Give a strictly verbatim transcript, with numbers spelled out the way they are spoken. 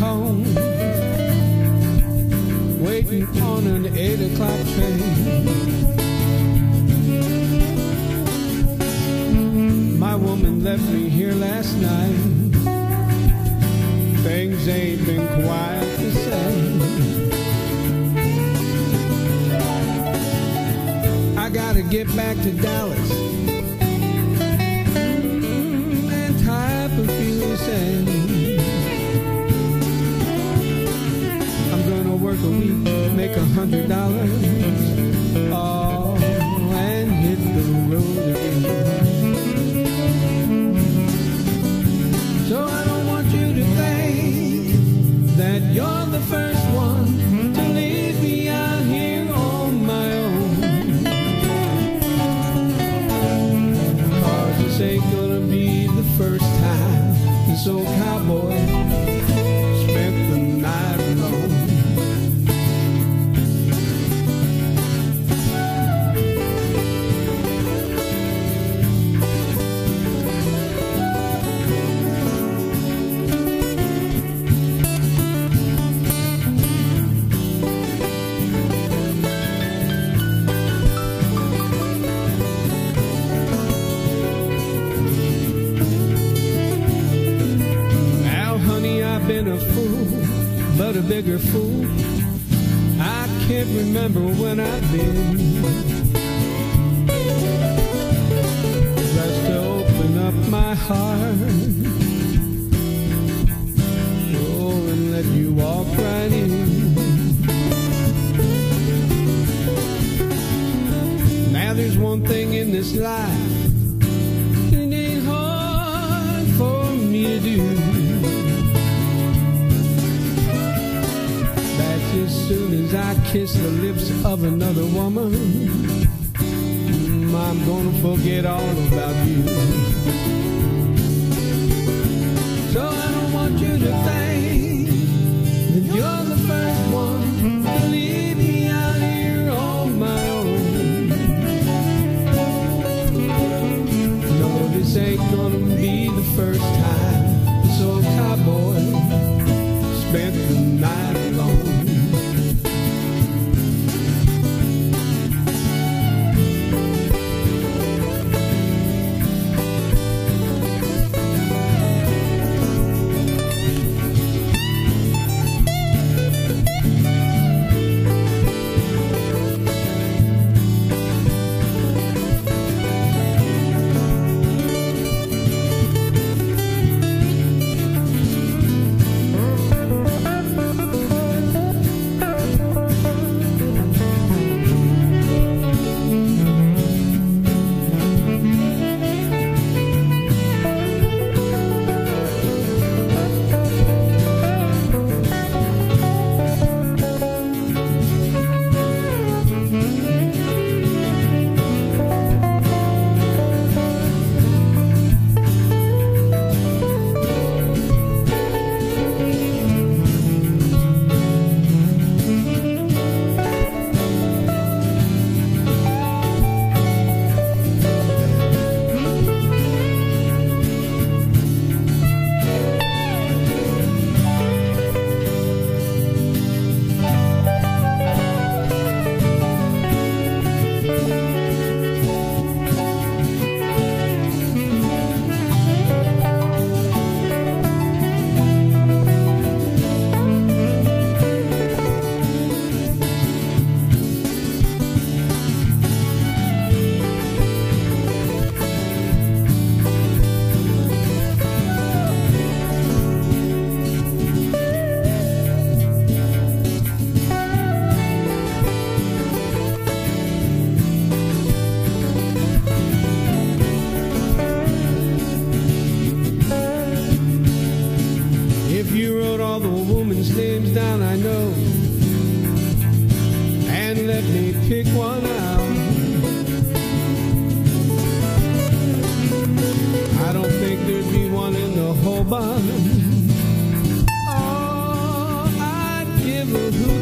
Anton, waiting on an eight o'clock train. My woman left me here last night. Things ain't been quite the same. I gotta get back to Dallas and type a few cents. I'm gonna work a week, make a hundred dollars, oh, and hit the road again. So I don't want you to think that you're the first one to leave me out here on my own. Cause this ain't gonna be the first time this old cowboy spent the night alone. Been a fool, but a bigger fool. I can't remember when I've been. Just to open up my heart, oh, and let you walk right in. Now there's one thing in this life it ain't hard for me to do. As soon as I kiss the lips of another woman, I'm gonna forget all about you. So I don't want you to think that you're the first one to leave me out here on my own. No, this ain't gonna be the first time this old cowboy spent the night alone. Names down, I know, and let me pick one out. I don't think there'd be one in the whole bunch. Oh, I'd give a hoot